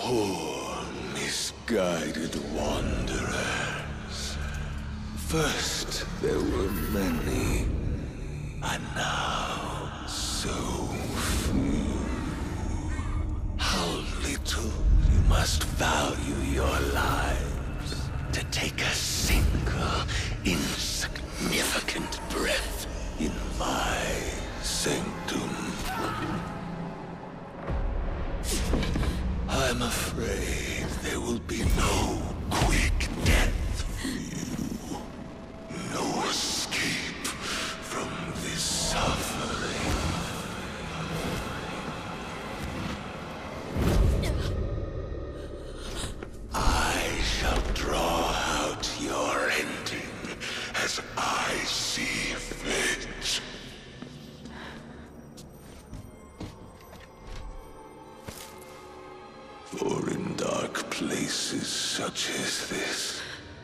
Poor, misguided wanderers. First there were many, and now so few. How little you must value your lives to take a single insignificant breath in my sanctum. I'm afraid there will be no quick death for you. No escape from this suffering. I shall draw out your ending as I see fit. For in dark places such as this,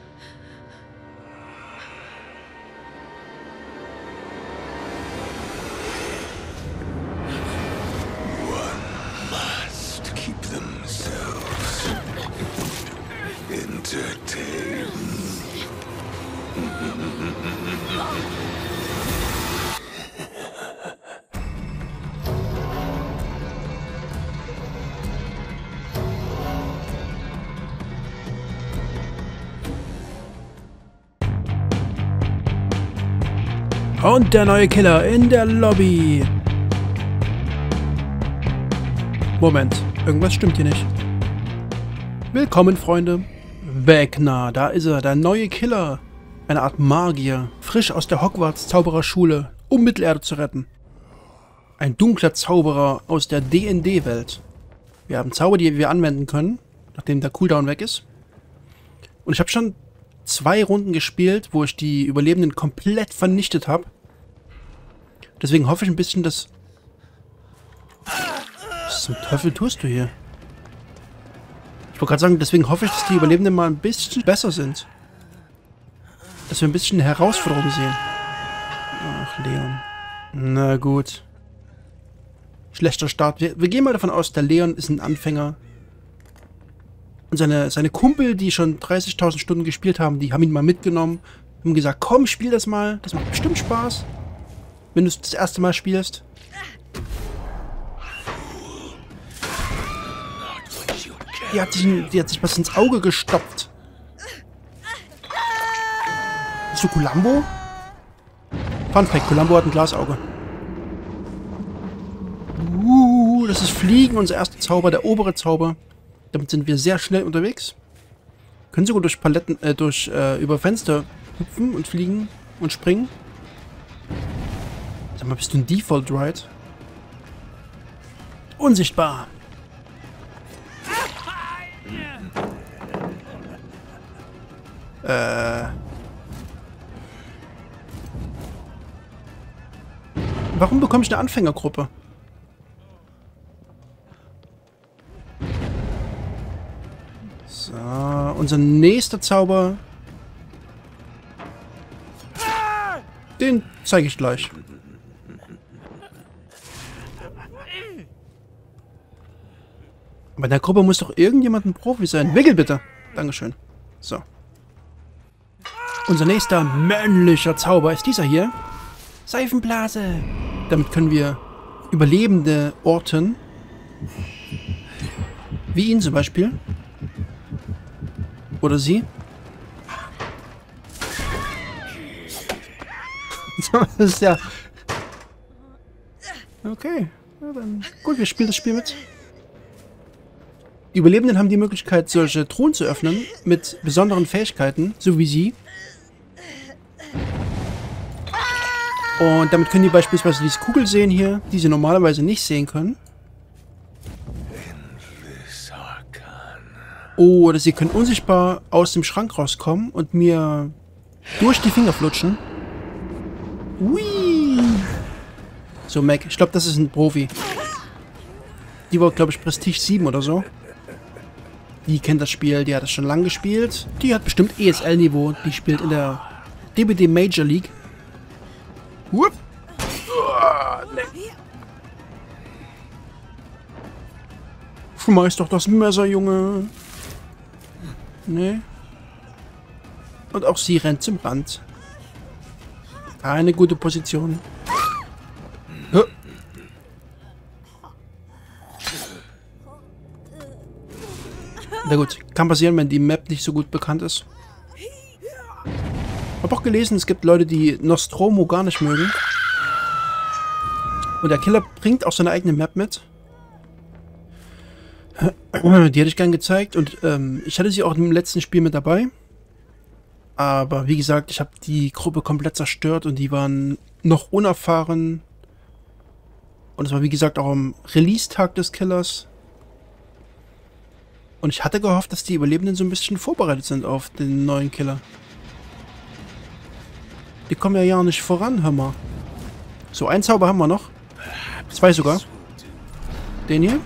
one must keep themselves entertained. Und der neue Killer in der Lobby. Moment, irgendwas stimmt hier nicht. Willkommen, Freunde. Vecna, da ist er, der neue Killer. Eine Art Magier, frisch aus der Hogwarts-Zaubererschule, um Mittelerde zu retten. Ein dunkler Zauberer aus der D&D-Welt. Wir haben Zauber, die wir anwenden können, nachdem der Cooldown weg ist. Und ich habe schon 2 Runden gespielt, wo ich die Überlebenden komplett vernichtet habe. Deswegen hoffe ich ein bisschen, dass... Was zum Teufel tust du hier? Ich wollte gerade sagen, deswegen hoffe ich, dass die Überlebenden mal ein bisschen besser sind. Dass wir ein bisschen Herausforderung sehen. Ach, Leon. Na gut. Schlechter Start. Wir gehen mal davon aus, der Leon ist ein Anfänger. Und seine Kumpel, die schon 30.000 Stunden gespielt haben, die haben ihn mal mitgenommen. Haben gesagt, komm, spiel das mal. Das macht bestimmt Spaß. Wenn du es das erste Mal spielst. Die hat sich was ins Auge gestopft. Bist du Columbo? Fun Fact, Columbo hat ein Glasauge. Das ist Fliegen, unser erster Zauber, der obere Zauber. Damit sind wir sehr schnell unterwegs. Können sogar durch Paletten, über Fenster hüpfen und fliegen und springen. Sag mal, bist du ein Default Ride? Unsichtbar. Warum bekomme ich eine Anfängergruppe? So, unser nächster Zauber. Den zeige ich gleich. Aber in der Gruppe muss doch irgendjemand ein Profi sein. Wickel bitte. Dankeschön. So. Unser nächster männlicher Zauber ist dieser hier. Seifenblase. Damit können wir Überlebende orten. Wie ihn zum Beispiel. Oder sie. Das ist ja... Okay. Ja, dann gut, wir spielen das Spiel mit. Die Überlebenden haben die Möglichkeit, solche Truhen zu öffnen, mit besonderen Fähigkeiten, so wie sie. Und damit können die beispielsweise diese Kugel sehen hier, die sie normalerweise nicht sehen können. Oder sie können unsichtbar aus dem Schrank rauskommen und mir durch die Finger flutschen. Ui. So, Mac, ich glaube, das ist ein Profi. Die war, glaube ich, Prestige 7 oder so. Die kennt das Spiel, die hat das schon lange gespielt. Die hat bestimmt ESL-Niveau. Die spielt in der DBD Major League. Whoop. Schmeiß doch das Messer, Junge. Nee. Und auch sie rennt zum Rand. Keine gute Position. Na gut, kann passieren, wenn die Map nicht so gut bekannt ist. Ich habe auch gelesen, es gibt Leute, die Nostromo gar nicht mögen. Und der Killer bringt auch seine eigene Map mit. Die hätte ich gern gezeigt. Und ich hatte sie auch im letzten Spiel mit dabei. Aber wie gesagt, ich habe die Gruppe komplett zerstört und die waren noch unerfahren. Und es war wie gesagt auch am Release-Tag des Killers. Und ich hatte gehofft, dass die Überlebenden so ein bisschen vorbereitet sind auf den neuen Killer. Die kommen ja nicht voran, hör mal. So, einen Zauber haben wir noch. 2 sogar. Den hier.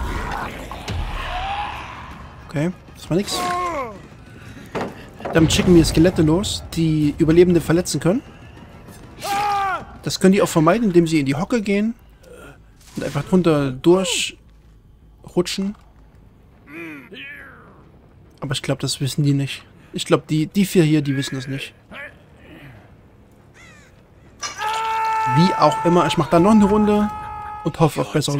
Okay, das war nix. Damit schicken wir Skelette los, die Überlebende verletzen können. Das können die auch vermeiden, indem sie in die Hocke gehen. Und einfach drunter durchrutschen. Aber ich glaube, das wissen die nicht. Ich glaube, die 4 hier, die wissen das nicht. Wie auch immer, ich mache da noch eine Runde und hoffe auf bessere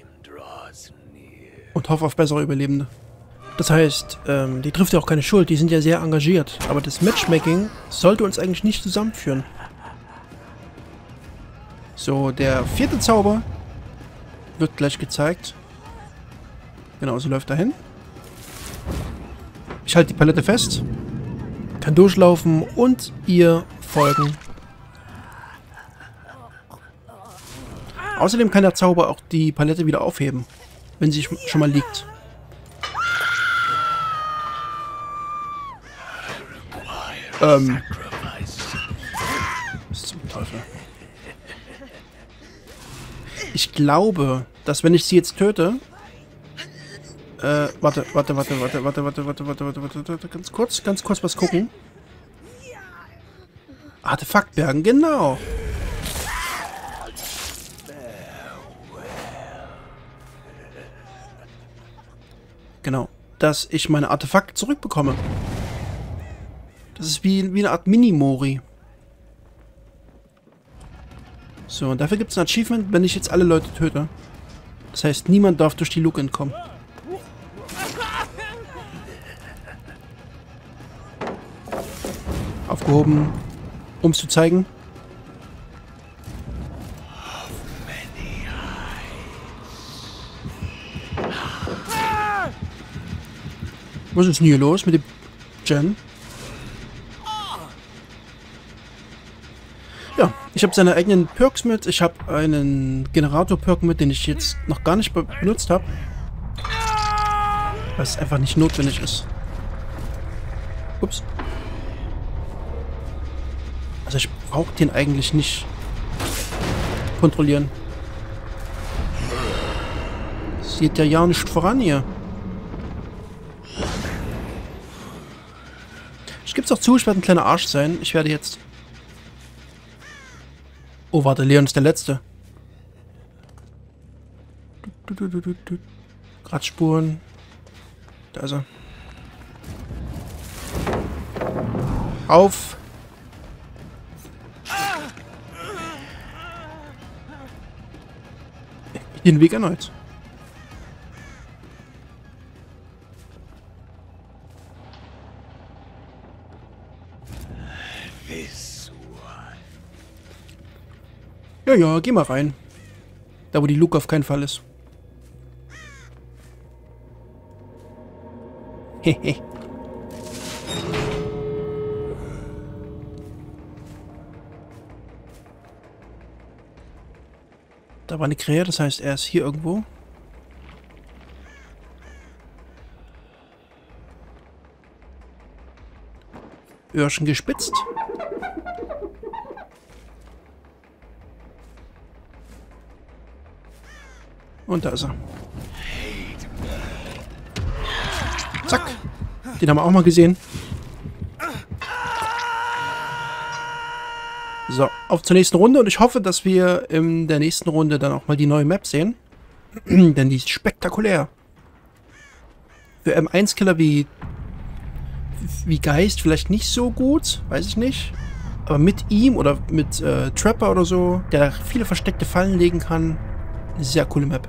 Überlebende. Das heißt, die trifft ja auch keine Schuld, die sind ja sehr engagiert. Aber das Matchmaking sollte uns eigentlich nicht zusammenführen. So, der 4. Zauber wird gleich gezeigt. Genau, sie läuft dahin. Ich halte die Palette fest, kann durchlaufen und ihr folgen. Außerdem kann der Zauber auch die Palette wieder aufheben, wenn sie schon mal liegt. Was zum Teufel? Ich glaube, dass wenn ich sie jetzt töte... warte. Ganz kurz was gucken. Artefaktbergen, genau. Genau. Dass ich meine Artefakte zurückbekomme. Das ist wie eine Art Mini-Mori. So, und dafür gibt es ein Achievement, wenn ich jetzt alle Leute töte. Das heißt, niemand darf durch die Luke entkommen. Aufgehoben, um es zu zeigen. Was ist denn hier los mit dem Jen? Ja, ich habe seine eigenen Perks mit. Ich habe einen Generator-Perk mit, den ich jetzt noch gar nicht benutzt habe. Weil es einfach nicht notwendig ist. Ups. Also ich brauche den eigentlich nicht kontrollieren. Das geht ja nicht voran hier. Ich gebe es auch zu, ich werde ein kleiner Arsch sein. Ich werde jetzt... Oh, warte, Leon ist der Letzte. Kratzspuren. Da ist er. Auf! Den Weg erneut. Ja, geh mal rein. Da, wo die Luke auf keinen Fall ist. Hehe. Da war eine Krähe, das heißt, er ist hier irgendwo. Öhrchen gespitzt. Und da ist er. Zack. Den haben wir auch mal gesehen. So, auf zur nächsten Runde. Und ich hoffe, dass wir in der nächsten Runde dann auch mal die neue Map sehen. Denn die ist spektakulär. Für M1-Killer wie Geist vielleicht nicht so gut, weiß ich nicht. Aber mit ihm oder mit Trapper oder so, der viele versteckte Fallen legen kann, eine sehr coole Map.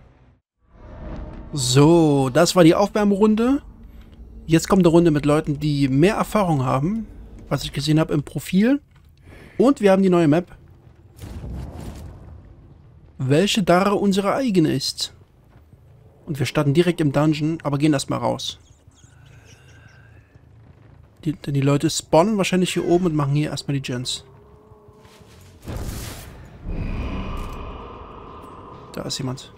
So, das war die Aufwärmrunde. Jetzt kommt eine Runde mit Leuten, die mehr Erfahrung haben, was ich gesehen habe im Profil. Und wir haben die neue Map, welche Dara unsere eigene ist. Und wir starten direkt im Dungeon, aber gehen erstmal raus. Denn die Leute spawnen wahrscheinlich hier oben und machen hier erstmal die Gens. Da ist jemand.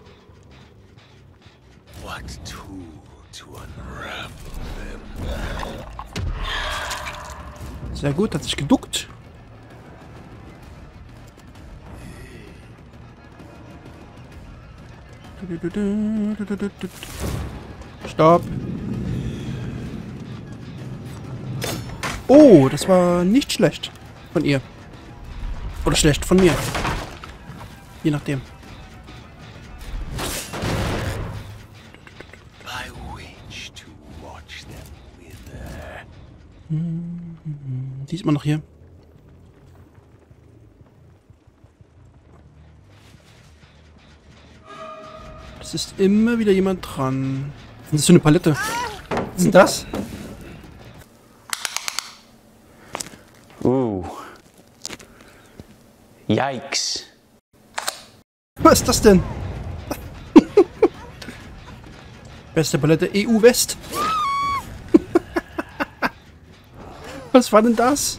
What tool to unravel them? Sehr gut, hat sich geduckt. Stopp. Oh, das war nicht schlecht von ihr. Oder schlecht von mir. Je nachdem. I wish to watch them wither. Die ist immer noch hier. Es ist immer wieder jemand dran. Das ist so eine Palette. Was ist denn das? Yikes. Was ist das denn? Beste Palette EU West. Was war denn das?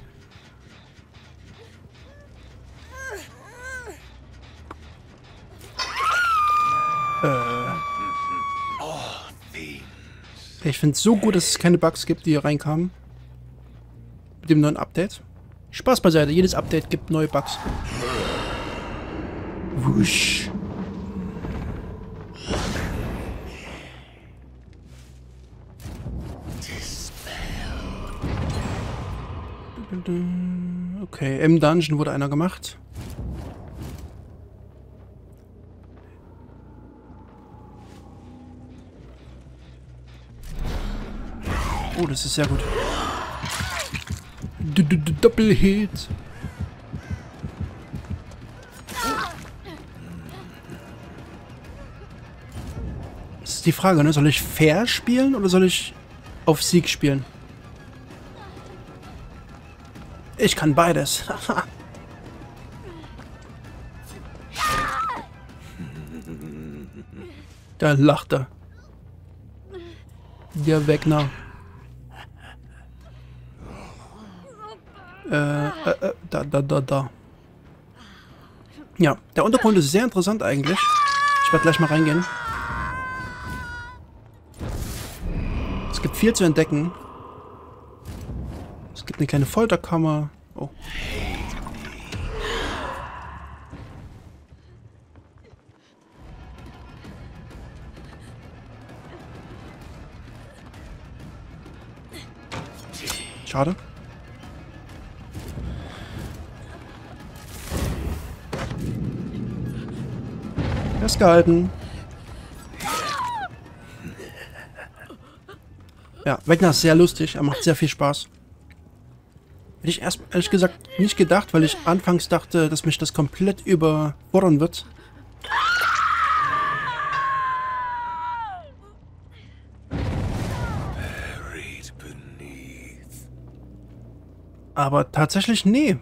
Ich finde es so gut, dass es keine Bugs gibt, die hier reinkamen. Mit dem neuen Update. Spaß beiseite, jedes Update gibt neue Bugs. Wusch. Okay, im Dungeon wurde einer gemacht. Oh, das ist sehr gut. Doppelhit. Das ist die Frage, ne? Soll ich fair spielen oder soll ich auf Sieg spielen? Ich kann beides. Da lacht er. Der Wegner. Da. Ja, der Untergrund ist sehr interessant eigentlich. Ich werde gleich mal reingehen. Es gibt viel zu entdecken. Es gibt eine kleine Folterkammer. Oh. Schade. Festgehalten. Ja, Wegner ist sehr lustig. Er macht sehr viel Spaß. Hätte ich erst ehrlich gesagt nicht gedacht, weil ich anfangs dachte, dass mich das komplett überfordern wird. Aber tatsächlich, nee.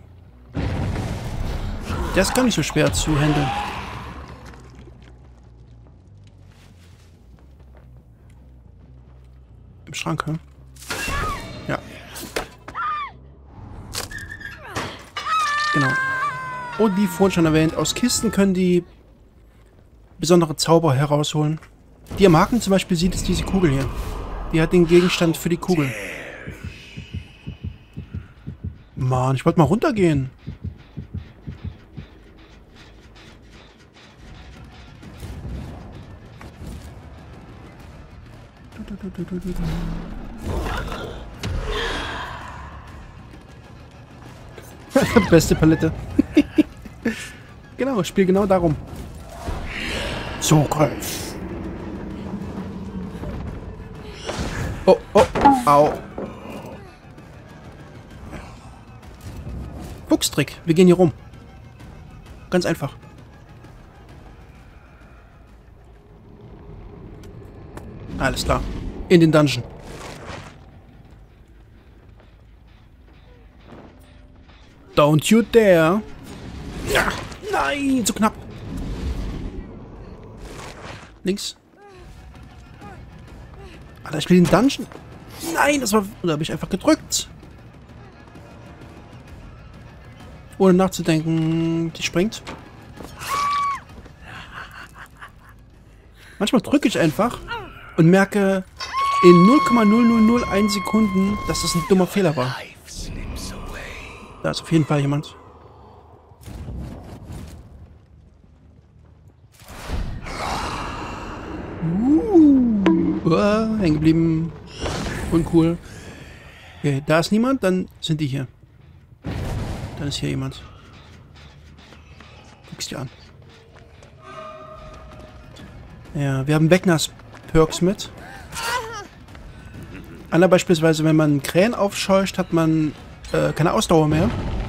Der ist gar nicht so schwer zu handeln. Im Schrank, hm? Ja. Genau. Und wie vorhin schon erwähnt, aus Kisten können die besondere Zauber herausholen. Die am Haken zum Beispiel sieht, ist diese Kugel hier. Die hat den Gegenstand für die Kugel. Mann, ich wollte mal runtergehen. Beste Palette. Genau, spiel genau darum. Zugriff. Oh, oh, au. Fuchstrick. Wir gehen hier rum. Ganz einfach. Alles klar. In den Dungeon. Don't you dare. Ja, nein, zu knapp. Links. Alter, ich will den Dungeon. Nein, das war... Da habe ich einfach gedrückt. Ohne nachzudenken. Die springt. Manchmal drücke ich einfach und merke in 0,0001 Sekunden, dass das ein dummer Fehler war. Da ist auf jeden Fall jemand. Hängen geblieben. Uncool. Okay, da ist niemand, dann sind die hier. Dann ist hier jemand. Guck's dir an. Ja, wir haben Wegners Perks mit. Einer beispielsweise, wenn man Krähen aufscheucht, hat man keine Ausdauer mehr.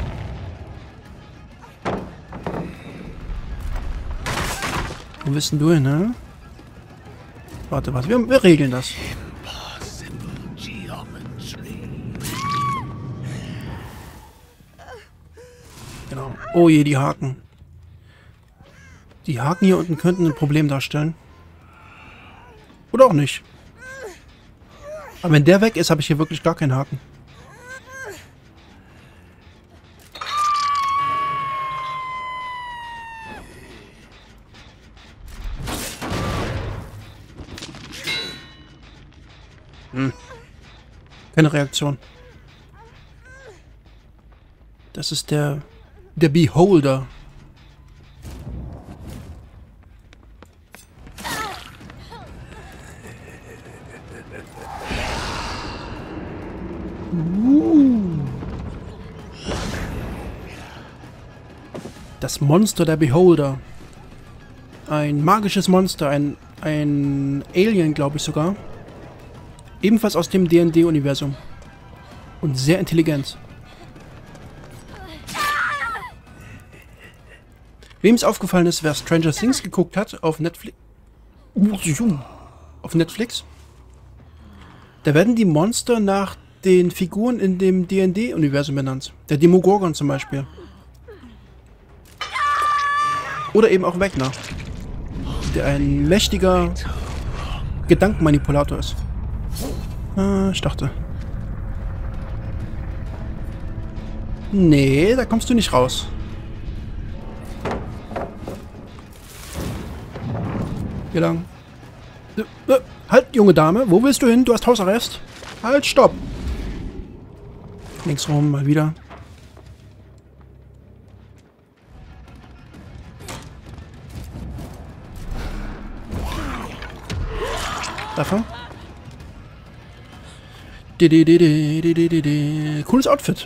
Wo bist denn du hin, ne? Warte, wir regeln das. Genau. Oh je, die Haken. Die Haken hier unten könnten ein Problem darstellen. Oder auch nicht. Aber wenn der weg ist, habe ich hier wirklich gar keinen Haken. Keine Reaktion. Das ist der Beholder. Das Monster der Beholder. Ein magisches Monster, ein Alien, glaube ich sogar. Ebenfalls aus dem D&D-Universum. Und sehr intelligent. Wem es aufgefallen ist, wer Stranger Things geguckt hat auf Netflix. Da werden die Monster nach den Figuren in dem D&D-Universum benannt. Der Demogorgon zum Beispiel. Oder eben auch Vecna. Der ein mächtiger Gedankenmanipulator ist. Ich dachte. Nee, da kommst du nicht raus. Hier lang. Halt, junge Dame, wo willst du hin? Du hast Hausarrest. Halt, stopp. Links rum, mal wieder. Dafür. Cooles Outfit.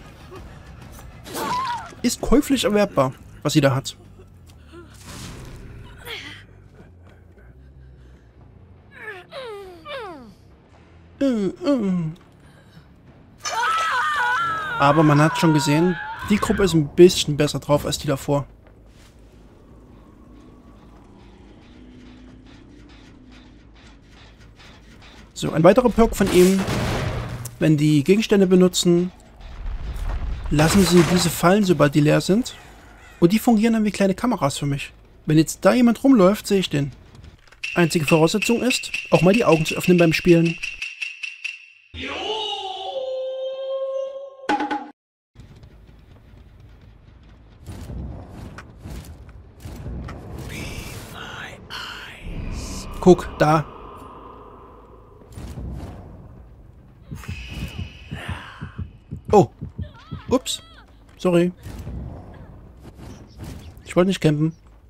Ist käuflich erwerbbar, was sie da hat. Aber man hat schon gesehen, die Gruppe ist ein bisschen besser drauf als die davor. So, ein weiterer Perk von ihm. Wenn die Gegenstände benutzen, lassen sie diese fallen, sobald die leer sind. Und die fungieren dann wie kleine Kameras für mich. Wenn jetzt da jemand rumläuft, sehe ich den. Einzige Voraussetzung ist, auch mal die Augen zu öffnen beim Spielen. Guck, da. Oh. Ups. Sorry. Ich wollte nicht campen.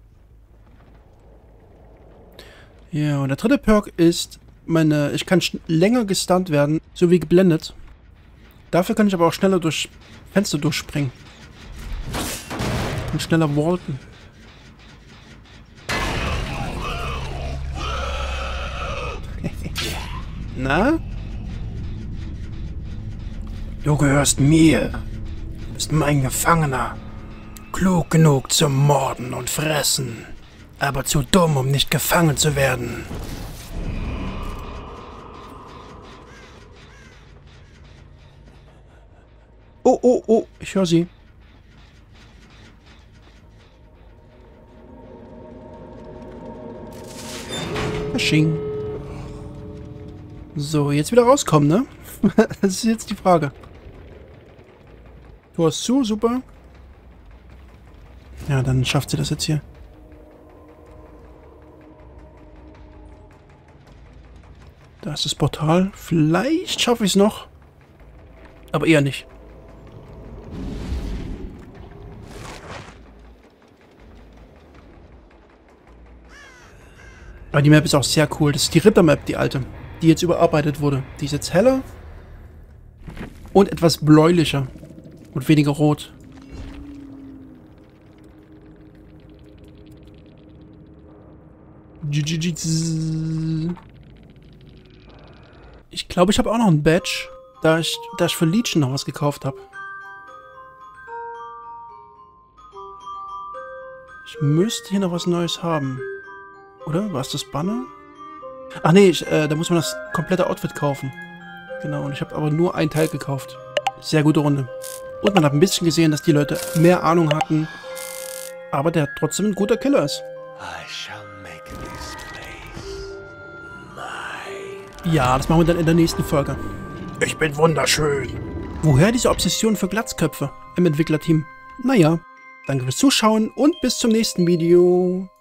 Ja, und der dritte Perk ist ich kann länger gestunt werden, sowie geblendet. Dafür kann ich aber auch schneller durch Fenster durchspringen. Und schneller walten. Na? Du gehörst mir. Du bist mein Gefangener. Klug genug zum Morden und Fressen. Aber zu dumm, um nicht gefangen zu werden. Oh, oh, oh, ich höre sie. Fasching. So, jetzt wieder rauskommen, ne? Das ist jetzt die Frage. Tor ist zu, super. Ja, dann schafft sie das jetzt hier. Da ist das Portal. Vielleicht schaffe ich es noch. Aber eher nicht. Aber die Map ist auch sehr cool. Das ist die Ritter-Map, die alte. Die jetzt überarbeitet wurde. Die ist jetzt heller. Und etwas bläulicher. Und weniger rot. Ich glaube, ich habe auch noch ein Badge, da ich für Legion noch was gekauft habe. Ich müsste hier noch was Neues haben. Oder? War es das Banner? Ach nee, da muss man das komplette Outfit kaufen. Genau, und ich habe aber nur ein Teil gekauft. Sehr gute Runde. Und man hat ein bisschen gesehen, dass die Leute mehr Ahnung hatten. Aber der trotzdem ein guter Killer ist. Ja, das machen wir dann in der nächsten Folge. Ich bin wunderschön. Woher diese Obsession für Glatzköpfe im Entwicklerteam? Naja, danke fürs Zuschauen und bis zum nächsten Video.